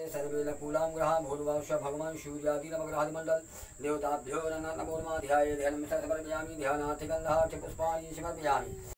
सर्वेलकूलां ग्रहां भूर्भुवः भगवान् सूर्यादि नवग्रहादिमण्डल देवताभ्यो नमो नमः ध्याये ध्यानं समर्पयामि ध्यानार्थिगन्धार्थिपुष्पाणि समर्पयामि।